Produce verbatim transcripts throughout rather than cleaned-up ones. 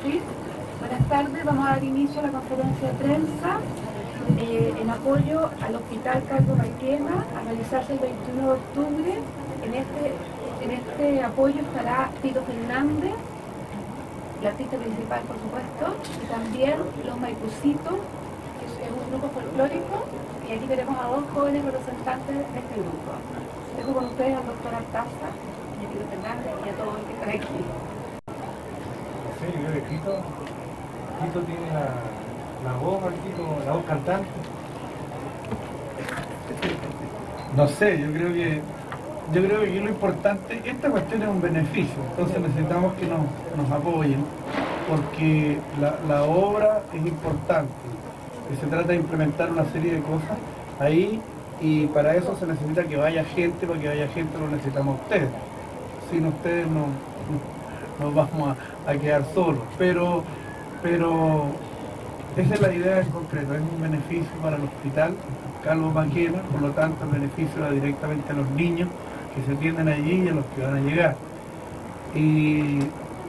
Sí. Buenas tardes, vamos a dar inicio a la conferencia de prensa eh, en apoyo al Hospital Carlos Maquena, a realizarse el veintiuno de octubre. En este, en este apoyo estará Tito Fernández, el artista principal por supuesto, y también los Maicucitos, que es un grupo folclórico, y aquí tenemos a dos jóvenes representantes de este grupo. Dejo con ustedes al doctor Artaza y a Tito Fernández y a todos los que están aquí. Sí, yo creo que Tito, Tito tiene la, la voz aquí como la voz cantante. No sé, yo creo que yo creo que lo importante, esta cuestión es un beneficio, entonces necesitamos que nos, nos apoyen, porque la, la obra es importante, y se trata de implementar una serie de cosas ahí, y para eso se necesita que vaya gente, para que vaya gente lo necesitamos a ustedes. Sin ustedes no, no nos vamos a, a quedar solos, pero, pero esa es la idea en concreto, es un beneficio para el hospital Carlos Maquena, por lo tanto el beneficio va directamente a los niños que se atienden allí y a los que van a llegar. Y,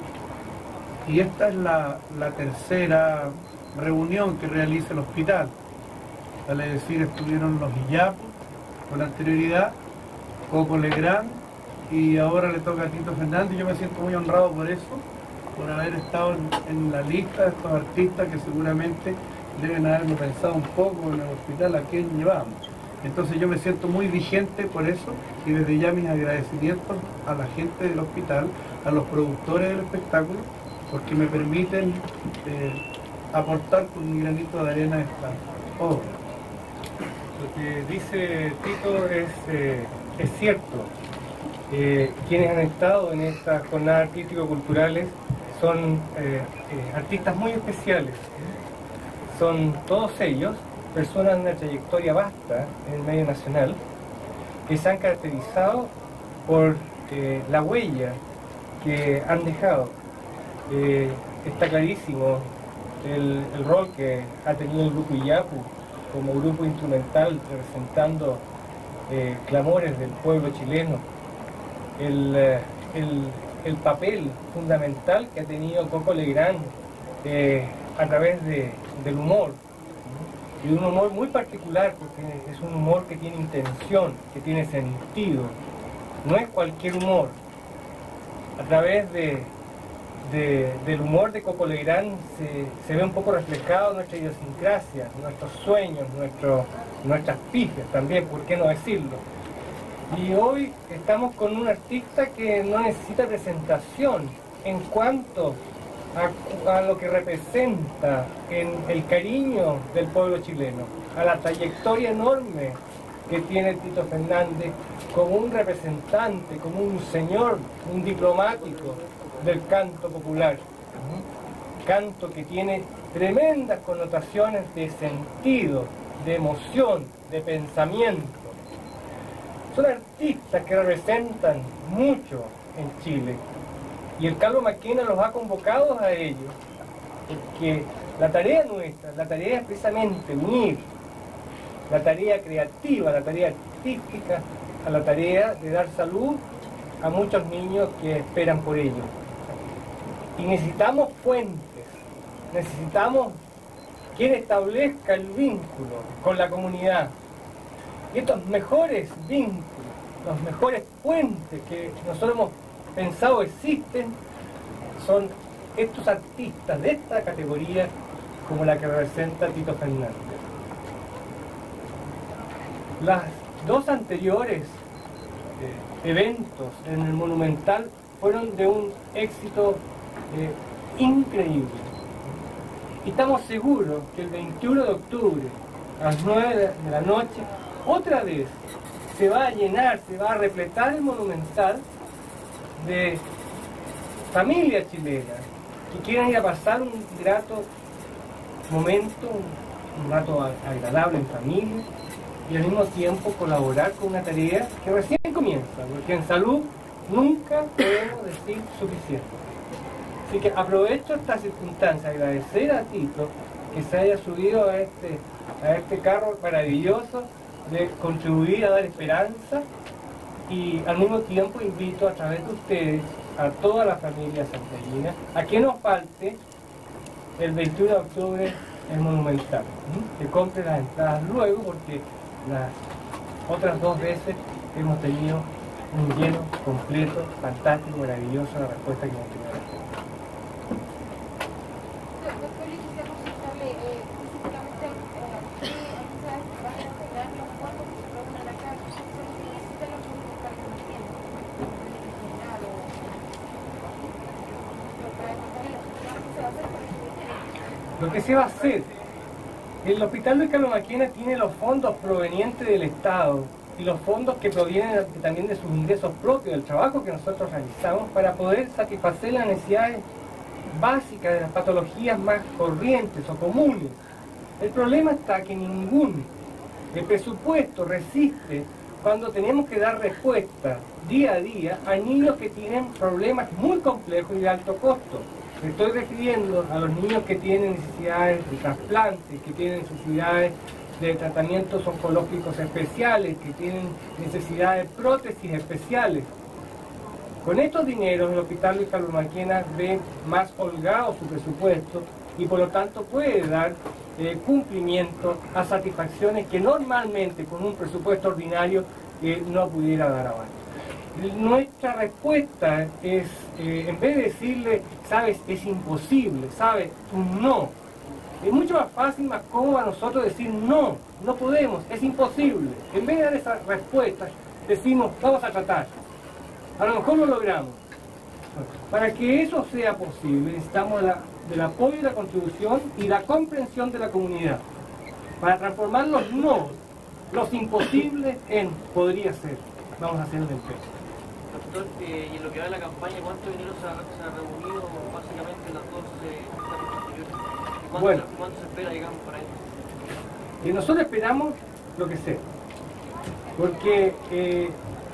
y esta es la, la tercera reunión que realiza el hospital. Vale decir, estuvieron los Illapos con anterioridad, Coco Legrand, y ahora le toca a Tito Fernández. Yo me siento muy honrado por eso, por haber estado en, en la lista de estos artistas que seguramente deben haberlo pensado un poco en el hospital a quién llevamos. Entonces yo me siento muy vigente por eso, y desde ya mis agradecimientos a la gente del hospital, a los productores del espectáculo, porque me permiten eh, aportar con mi granito de arena a esta obra. Lo que dice Tito es, eh, es cierto. Eh, quienes han estado en estas jornadas artístico-culturales son eh, eh, artistas muy especiales. Son todos ellos personas de una trayectoria vasta en el medio nacional, que se han caracterizado por eh, la huella que han dejado. Eh, está clarísimo el, el rol que ha tenido el grupo Illapu como grupo instrumental representando eh, clamores del pueblo chileno, el, el, el papel fundamental que ha tenido Coco Legrand eh, a través de, del humor, y un humor muy particular, porque es un humor que tiene intención, que tiene sentido, no es cualquier humor. A través de, de, del humor de Coco Legrand se, se ve un poco reflejado nuestra idiosincrasia, nuestros sueños, nuestro, nuestras pifias también, ¿por qué no decirlo? Y hoy estamos con un artista que no necesita presentación en cuanto A, a lo que representa en el cariño del pueblo chileno, a la trayectoria enorme que tiene Tito Fernández como un representante, como un señor, un diplomático del canto popular. Canto que tiene tremendas connotaciones de sentido, de emoción, de pensamiento. Son artistas que representan mucho en Chile. Y el Carlos Maquena los ha convocado a ellos, porque la tarea nuestra, la tarea es precisamente unir la tarea creativa, la tarea artística, a la tarea de dar salud a muchos niños que esperan por ello. Y necesitamos fuentes, necesitamos quien establezca el vínculo con la comunidad. Y estos mejores vínculos, los mejores puentes que nosotros hemos pensado existen, son estos artistas de esta categoría como la que representa Tito Fernández. Las dos anteriores eh, eventos en el Monumental fueron de un éxito eh, increíble. Y estamos seguros que el veintiuno de octubre a las nueve de la noche otra vez se va a llenar, se va a repletar el Monumental de familias chilenas que quieran ir a pasar un grato momento, un rato agradable en familia, y al mismo tiempo colaborar con una tarea que recién comienza, porque en salud nunca podemos decir suficiente. Así que aprovecho esta circunstancia, agradecer a Tito que se haya subido a este, a este carro maravilloso de contribuir a dar esperanza. Y al mismo tiempo invito a través de ustedes a toda la familia santiaguina a que no falte el veintiuno de octubre es monumental. ¿Mm? Que compre las entradas luego, porque las otras dos veces hemos tenido un lleno completo, fantástico, maravilloso, la respuesta que hemos tenido. Doctor, y quisiera consultarle eh, específicamente eh, qué actividades van a entregar los fondos que se logran acá, no sé si se necesitan los fondos para que nos tienen, general o para contarle las actividades que se va a hacer para que Lo que se va a hacer, el Hospital Luis Carlos Mackenna tiene los fondos provenientes del Estado y los fondos que provienen también de sus ingresos propios, del trabajo que nosotros realizamos para poder satisfacer las necesidades básicas de las patologías más corrientes o comunes. El problema está que ningún el presupuesto resiste cuando tenemos que dar respuesta día a día a niños que tienen problemas muy complejos y de alto costo. Me estoy refiriendo a los niños que tienen necesidades de trasplantes, que tienen necesidades de tratamientos oncológicos especiales, que tienen necesidades de prótesis especiales. Con estos dineros el Hospital Luis Carlos Mackenna ve más holgado su presupuesto y por lo tanto puede dar eh, cumplimiento a satisfacciones que normalmente con un presupuesto ordinario eh, no pudiera dar abasto. Nuestra respuesta es, eh, en vez de decirle, sabes, es imposible, sabes, un no, es mucho más fácil, más cómodo a nosotros decir no, no podemos, es imposible. En vez de dar esa respuesta, decimos, vamos a tratar. A lo mejor lo logramos. Para que eso sea posible, necesitamos la, del apoyo y la contribución y la comprensión de la comunidad. Para transformar los no, los imposibles en podría ser. Vamos a hacer el empeño. Doctor, eh, y en lo que va de la campaña, ¿cuánto dinero se ha, se ha reunido básicamente en las dos etapas anteriores? ¿Cuánto, Bueno. se, ¿Cuánto se espera, digamos, para esto? Y nosotros esperamos lo que sea, porque eh,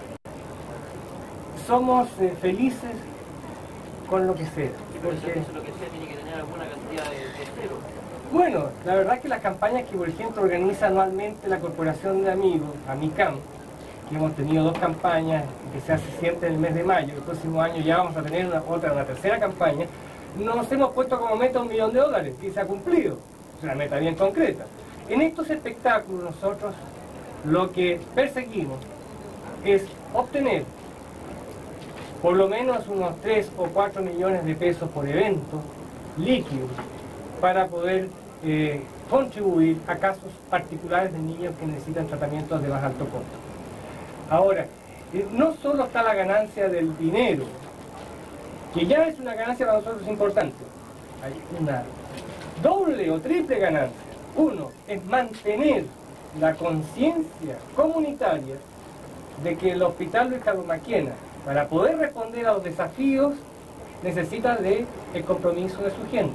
somos eh, felices con lo que sea. Sí, pero Porque, eso, lo que sea tiene que tener alguna cantidad de, de cero. bueno, la verdad es que las campañas que, por ejemplo, organiza anualmente la Corporación de Amigos, AMICAM, que hemos tenido dos campañas que se hace siempre en el mes de mayo, el próximo año ya vamos a tener una, otra, una tercera campaña, nos hemos puesto como meta un millón de dólares y se ha cumplido, es una meta bien concreta. En estos espectáculos nosotros lo que perseguimos es obtener por lo menos unos tres o cuatro millones de pesos por evento líquidos para poder eh, contribuir a casos particulares de niños que necesitan tratamientos de más alto costo. Ahora, eh, no solo está la ganancia del dinero, que ya es una ganancia para nosotros importante, hay una doble o triple ganancia. Uno es mantener la conciencia comunitaria de que el Hospital Luis Carlos Mackenna, para poder responder a los desafíos, necesita del compromiso de su gente.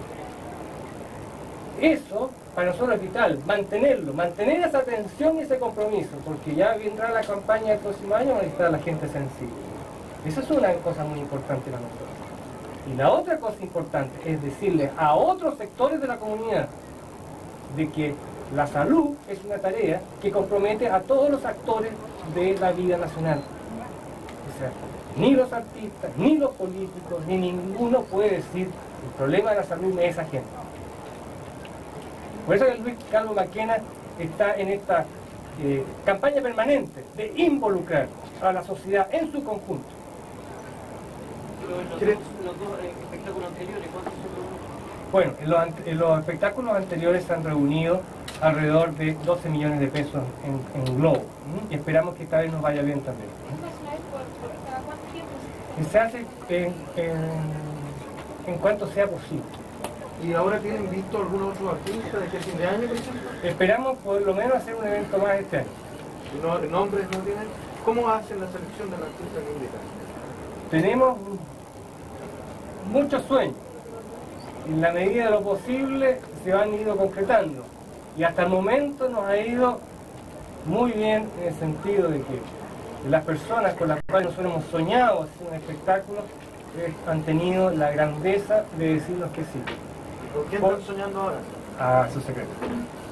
Eso, para nosotros es vital, mantenerlo, mantener esa atención y ese compromiso, porque ya vendrá la campaña el próximo año, va a necesitar a la gente sensible. Esa es una cosa muy importante para nosotros. Y la otra cosa importante es decirle a otros sectores de la comunidad de que la salud es una tarea que compromete a todos los actores de la vida nacional. O sea, ni los artistas, ni los políticos, ni ninguno puede decir el problema de la salud es esa gente. Por eso el Luis Carlos Mackenna está en esta eh, campaña permanente de involucrar a la sociedad en su conjunto. Pero en los, dos, los dos eh, espectáculos anteriores, ¿cuánto se reunió? Bueno, en los, en los espectáculos anteriores se han reunido alrededor de doce millones de pesos en, en globo. ¿Mm? Y esperamos que esta vez nos vaya bien también. ¿Eso es una vez por, por cada cuánto tiempo? Y se hace en, en, en cuanto sea posible. ¿Y ahora tienen visto algún otro artista de aquí a fin de año, por ejemplo? Esperamos por lo menos hacer un evento más este año. No, ¿nombres no tienen? ¿Cómo hacen la selección del artista que invitan? Tenemos muchos sueños. En la medida de lo posible se han ido concretando. Y hasta el momento nos ha ido muy bien en el sentido de que las personas con las cuales nosotros hemos soñado hacer un espectáculo eh, han tenido la grandeza de decirnos que sí. ¿Por qué están soñando ahora? A su secreto.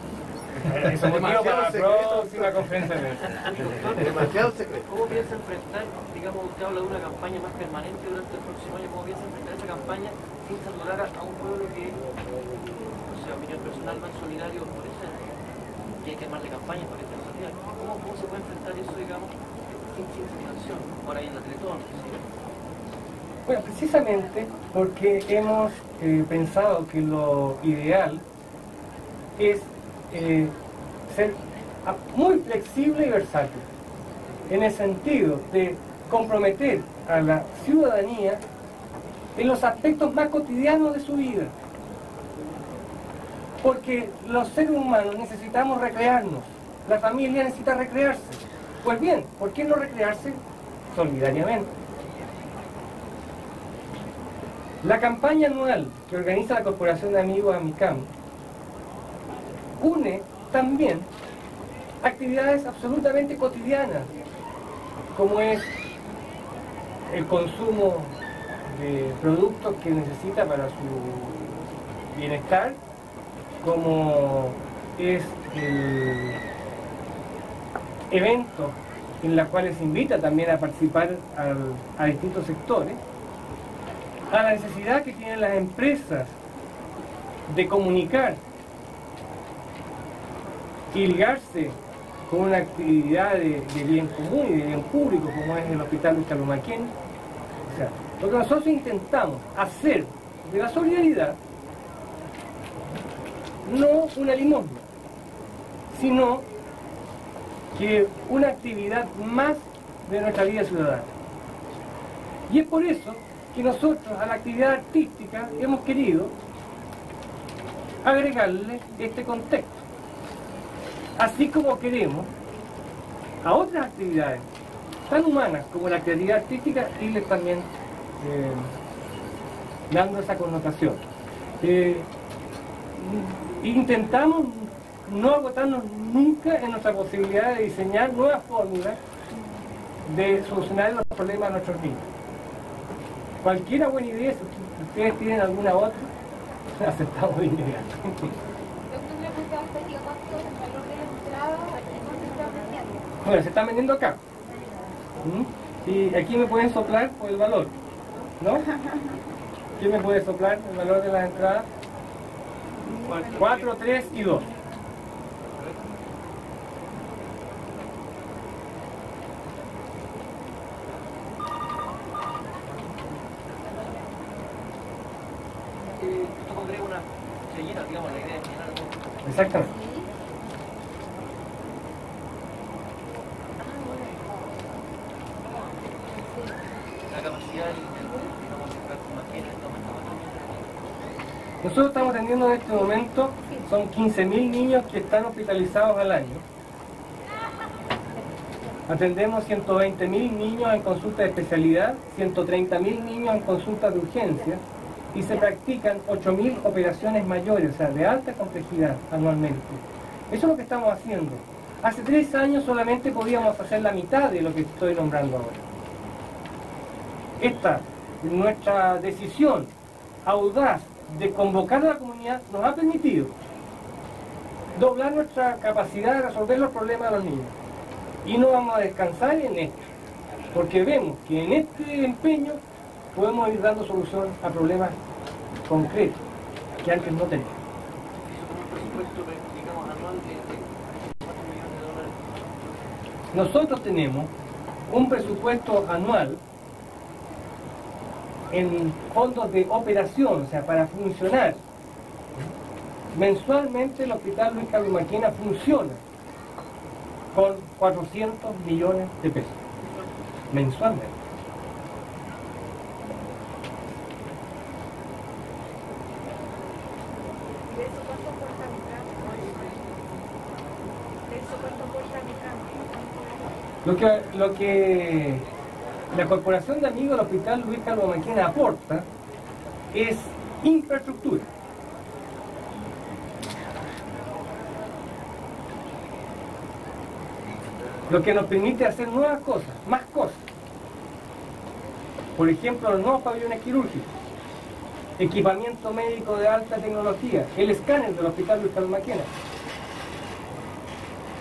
Eso es motivo para la próxima conferencia de prensa. Demasiado secreto. ¿Cómo piensa enfrentar, digamos, usted habla de una campaña más permanente durante el próximo año, cómo piensa enfrentar esa campaña sin saturar a, a un pueblo que, no sé, opinión personal, más solidario por ejemplo, y hay que armarle campaña para que esté solidario? ¿Cómo, ¿Cómo se puede enfrentar eso, digamos, sin, sin saturación? Por ahí en la Teletón, ¿sí? Bueno, precisamente porque hemos eh, pensado que lo ideal es eh, ser muy flexible y versátil, en el sentido de comprometer a la ciudadanía en los aspectos más cotidianos de su vida. Porque los seres humanos necesitamos recrearnos, la familia necesita recrearse. Pues bien, ¿por qué no recrearse solidariamente? La campaña anual que organiza la Corporación de Amigos AMICAM une también actividades absolutamente cotidianas, como es el consumo de productos que necesita para su bienestar, como es el evento en los cuales se invita también a participar al, a distintos sectores, a la necesidad que tienen las empresas de comunicar y ligarse con una actividad de, de bien común y de bien público como es el Hospital Luis Carlos Mackenna. O sea, lo que nosotros intentamos hacer de la solidaridad no una limosna, sino que una actividad más de nuestra vida ciudadana. Y es por eso que nosotros a la actividad artística hemos querido agregarle este contexto, así como queremos a otras actividades tan humanas como la actividad artística irles también eh, dando esa connotación. Eh, intentamos no agotarnos nunca en nuestra posibilidad de diseñar nuevas fórmulas de solucionar los problemas de nuestros niños. Cualquiera buena idea, si ustedes tienen alguna otra, aceptamos de inmediato. Doctor, le preguntaba a usted, diga, ¿cuánto es el valor de la entrada y cuánto se está vendiendo? Bueno, se están vendiendo acá. ¿Mm? Y aquí me pueden soplar por el valor, ¿no? ¿Quién me puede soplar el valor de las entradas? cuatro, tres y dos. Esto congrega una sellita, digamos, la idea de llenar todo. Exactamente. La capacidad del, digamos, de Carlos Mackenna, está aumentando también. Nosotros estamos atendiendo en este momento, son quince mil niños que están hospitalizados al año. Atendemos ciento veinte mil niños en consulta de especialidad, ciento treinta mil niños en consultas de urgencia y se practican ocho mil operaciones mayores, o sea, de alta complejidad anualmente. Eso es lo que estamos haciendo. Hace tres años solamente podíamos hacer la mitad de lo que estoy nombrando ahora. Esta, nuestra decisión audaz de convocar a la comunidad nos ha permitido doblar nuestra capacidad de resolver los problemas de los niños. Y no vamos a descansar en esto, porque vemos que en este empeño podemos ir dando solución a problemas concretos que antes no teníamos. Un presupuesto, digamos, anual de, de cuatro millones de dólares. Nosotros tenemos un presupuesto anual en fondos de operación, o sea, para funcionar. Mensualmente el Hospital Luis Carlos Mackenna funciona con cuatrocientos millones de pesos, mensualmente. ¿De eso cuánto cuesta mi cambio? ¿De eso cuánto cuesta mi cambio? Lo que, lo que la Corporación de Amigos del Hospital Luis Carlos Mackenna aporta es infraestructura. Lo que nos permite hacer nuevas cosas, más cosas. Por ejemplo, los nuevos pabellones quirúrgicos, equipamiento médico de alta tecnología, el escáner del Hospital Luis Carlos Mackenna.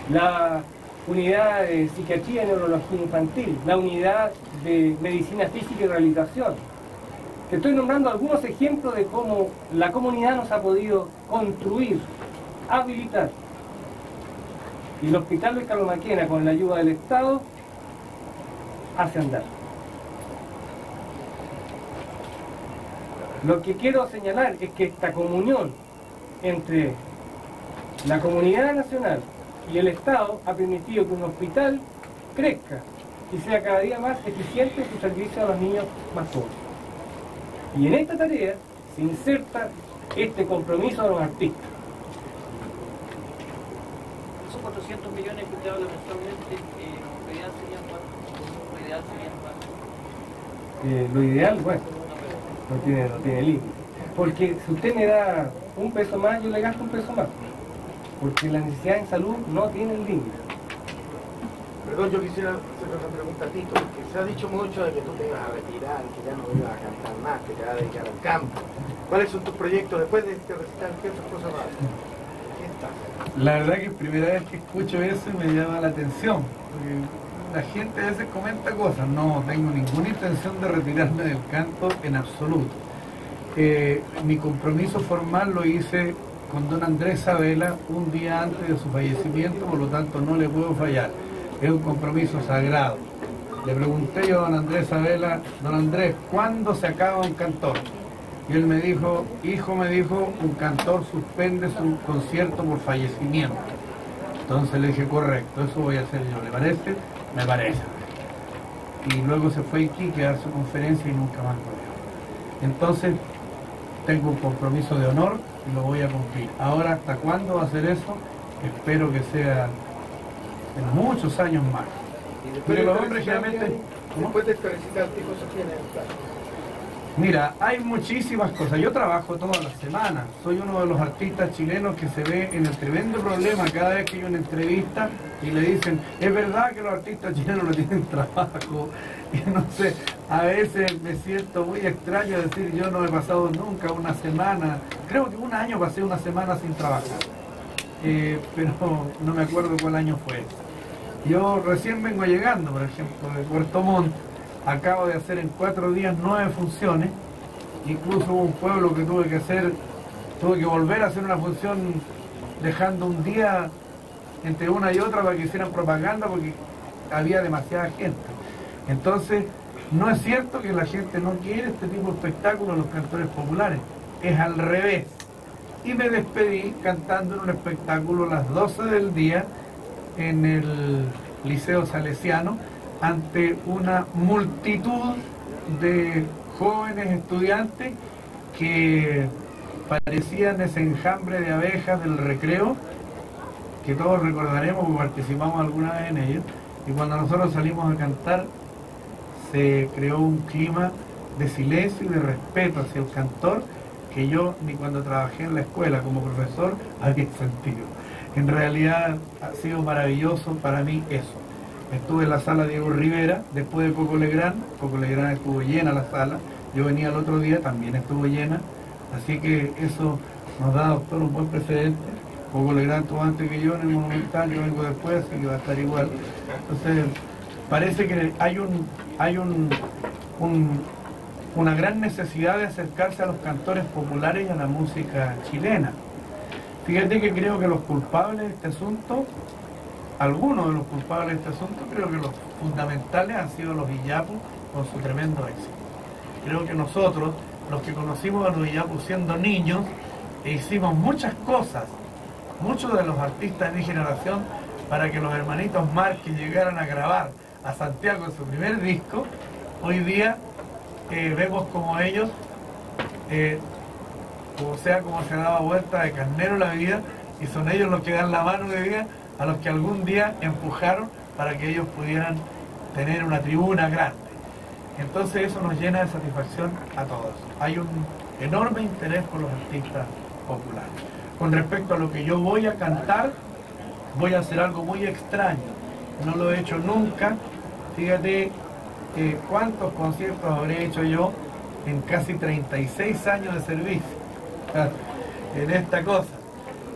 la unidad de psiquiatría y neurología infantil, la unidad de medicina física y rehabilitación. Te estoy nombrando algunos ejemplos de cómo la comunidad nos ha podido construir, habilitar. Y el Hospital de Carlos Mackenna, con la ayuda del Estado, hace andar. Lo que quiero señalar es que esta comunión entre la comunidad nacional y el Estado ha permitido que un hospital crezca y sea cada día más eficiente en su servicio a los niños más pobres. Y en esta tarea se inserta este compromiso de los artistas. Esos cuatrocientos millones que usted habla mensualmente, eh, lo ideal serían cuánto, lo ideal serían cuánto. Eh, lo ideal, bueno, no tiene, no tiene límite. Porque si usted me da un peso más, yo le gasto un peso más. Porque las necesidades en salud no tienen límite. Perdón, yo quisiera hacer una pregunta a Tito, porque se ha dicho mucho de que tú te ibas a retirar, que ya no ibas a cantar más, que te vas a dedicar al campo. ¿Cuáles son tus proyectos después de este recital? ¿Qué otras cosas vas a hacer? ¿Qué estás? La verdad que es primera vez que escucho eso y me llama la atención, porque la gente a veces comenta cosas. No tengo ninguna intención de retirarme del canto en absoluto. Eh, mi compromiso formal lo hice con don Andrés Sabela un día antes de su fallecimiento, por lo tanto no le puedo fallar. Es un compromiso sagrado. Le pregunté yo a don Andrés Sabela: don Andrés, ¿cuándo se acaba un cantor? Y él me dijo: hijo, me dijo, un cantor suspende su concierto por fallecimiento. Entonces le dije: correcto, eso voy a hacer yo. ¿Le parece? Me parece. Y luego se fue a Iquique a dar su conferencia y nunca más volvió. Entonces tengo un compromiso de honor y lo voy a cumplir. Ahora, ¿hasta cuándo va a ser eso? Espero que sea en muchos años más. Y después Porque de los este hombres recital, generalmente... ¿Cómo? después de este recital, ¿qué cosas tienen en plan? Mira, hay muchísimas cosas. Yo trabajo todas las semanas. Soy uno de los artistas chilenos que se ve en el tremendo problema cada vez que hay una entrevista y le dicen: es verdad que los artistas chilenos no tienen trabajo. Y no sé, a veces me siento muy extraño decir: yo no he pasado nunca una semana. Creo que un año pasé una semana sin trabajar. Eh, pero no me acuerdo cuál año fue. Yo recién vengo llegando, por ejemplo, de Puerto Montt. Acabo de hacer en cuatro días nueve funciones. Incluso hubo un pueblo que tuve que hacer, tuve que volver a hacer una función dejando un día entre una y otra para que hicieran propaganda porque había demasiada gente. Entonces, no es cierto que la gente no quiere este tipo de espectáculos, los cantores populares. Es al revés. Y me despedí cantando en un espectáculo a las doce del día en el Liceo Salesiano, ante una multitud de jóvenes estudiantes que parecían ese enjambre de abejas del recreo, que todos recordaremos porque participamos alguna vez en ello. Y cuando nosotros salimos a cantar, se creó un clima de silencio y de respeto hacia el cantor que yo ni cuando trabajé en la escuela como profesor había sentido. En realidad ha sido maravilloso para mí eso. Estuve en la sala Diego Rivera, después de Coco Legrand. Coco Legrand estuvo llena la sala. Yo venía el otro día, también estuvo llena. Así que eso nos da, doctor, un buen precedente. Coco Legrand estuvo antes que yo en el Monumental, yo vengo después, así que va a estar igual. Entonces, parece que hay un, hay un, un, una gran necesidad de acercarse a los cantores populares y a la música chilena. Fíjate que creo que los culpables de este asunto, algunos de los culpables de este asunto, creo que los fundamentales han sido los Illapus con su tremendo éxito. Creo que nosotros, los que conocimos a los Illapus siendo niños, e hicimos muchas cosas, muchos de los artistas de mi generación, para que los hermanitos Márquez llegaran a grabar a Santiago en su primer disco. Hoy día eh, vemos como ellos, eh, como sea como se daba vuelta de carnero la vida, y son ellos los que dan la mano de vida a los que algún día empujaron para que ellos pudieran tener una tribuna grande. Entonces eso nos llena de satisfacción a todos. Hay un enorme interés por los artistas populares. Con respecto a lo que yo voy a cantar, voy a hacer algo muy extraño. No lo he hecho nunca. Fíjate eh, cuántos conciertos habré hecho yo en casi treinta y seis años de servicio en esta cosa.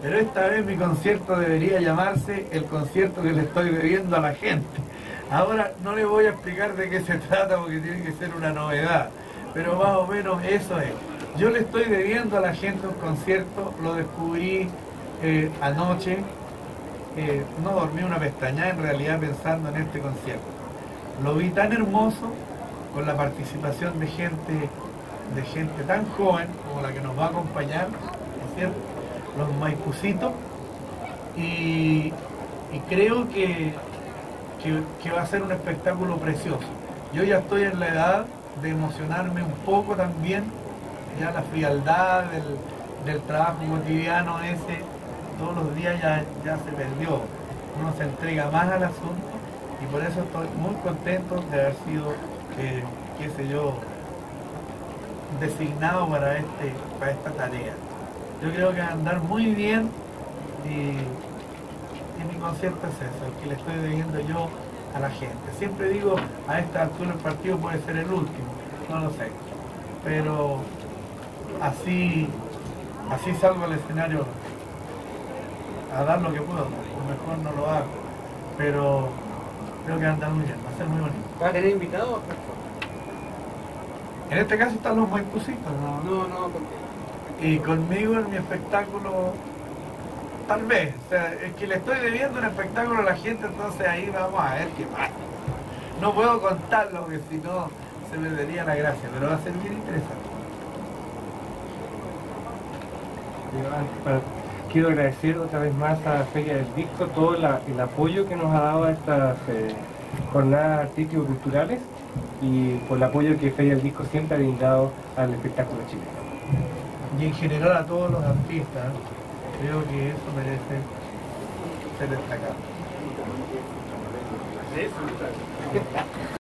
pero esta vez mi concierto debería llamarse el concierto que le estoy debiendo a la gente. Ahora no le voy a explicar de qué se trata porque tiene que ser una novedad, pero más o menos eso es. Yo le estoy debiendo a la gente un concierto, lo descubrí eh, anoche, eh, no dormí una pestañada en realidad pensando en este concierto. Lo vi tan hermoso, con la participación de gente, de gente tan joven como la que nos va a acompañar, ¿no es cierto? Los maipucitos, y, y creo que, que, que va a ser un espectáculo precioso. Yo ya estoy en la edad de emocionarme un poco también, ya la frialdad del, del trabajo cotidiano ese, todos los días ya, ya se perdió, uno se entrega más al asunto y por eso estoy muy contento de haber sido, eh, qué sé yo, designado para, este, para esta tarea. Yo creo que va a andar muy bien y, y mi concierto es eso, el que le estoy debiendo yo a la gente. Siempre digo, a esta altura el partido puede ser el último, no lo sé, pero así, así salgo al escenario a dar lo que puedo, mejor no lo hago, pero creo que va a andar muy bien, va a ser muy bonito. ¿Va a tener invitados? En este caso están los maipucitos, ¿no? No, no, porque... Y conmigo en mi espectáculo, tal vez, o sea, es que le estoy debiendo un espectáculo a la gente, entonces ahí vamos a ver qué pasa. No puedo contarlo porque si no se me daría la gracia, pero va a ser bien interesante. Para, quiero agradecer otra vez más a Feria del Disco todo la, el apoyo que nos ha dado a estas eh, jornadas artístico-culturales y por el apoyo que Feria del Disco siempre ha brindado al espectáculo chileno. Y en general a todos los artistas, creo que eso merece ser destacado.